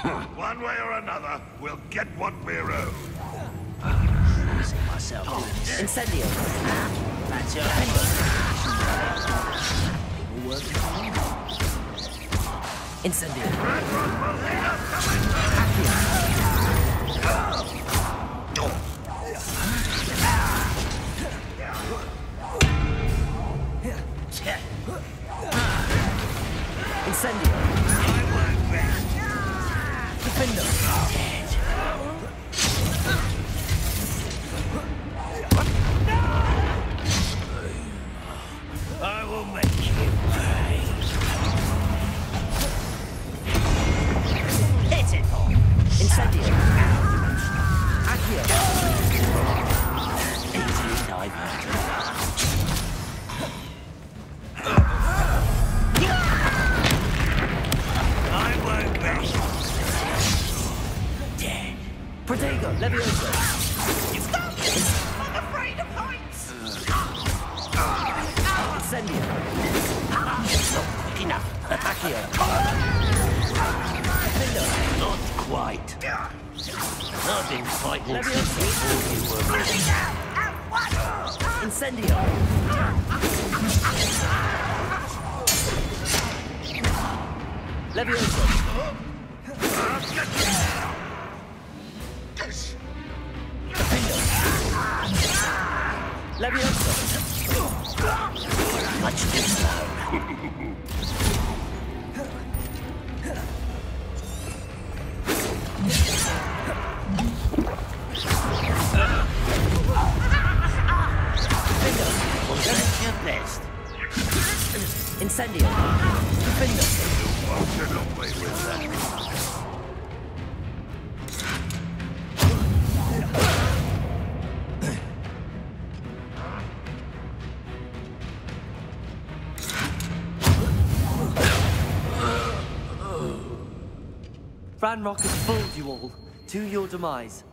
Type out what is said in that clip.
One way or another, we'll get what we're owed. Losing myself. Incendio. That's your people working for me. Incendio. Incendio. Defender. I will make you pay. Hit it, boy. Incendio. Accio. Easily diverted. I won't be dead. Protego. Levioso. Stop! I'm afraid of heights! Incendio. Not quick enough. Accio. Defender. Not quite. I've been fighting Levioso. since before you were born. Incendio. Levioso. Defender. Levioso. Much too slow. Well, that's your best. Incendio. Defender. Get away with that. Ranrock has fooled you all to your demise.